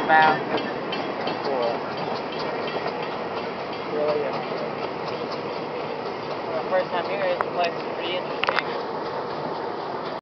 about. Cool. Really interesting. For the first time here, this place is pretty interesting.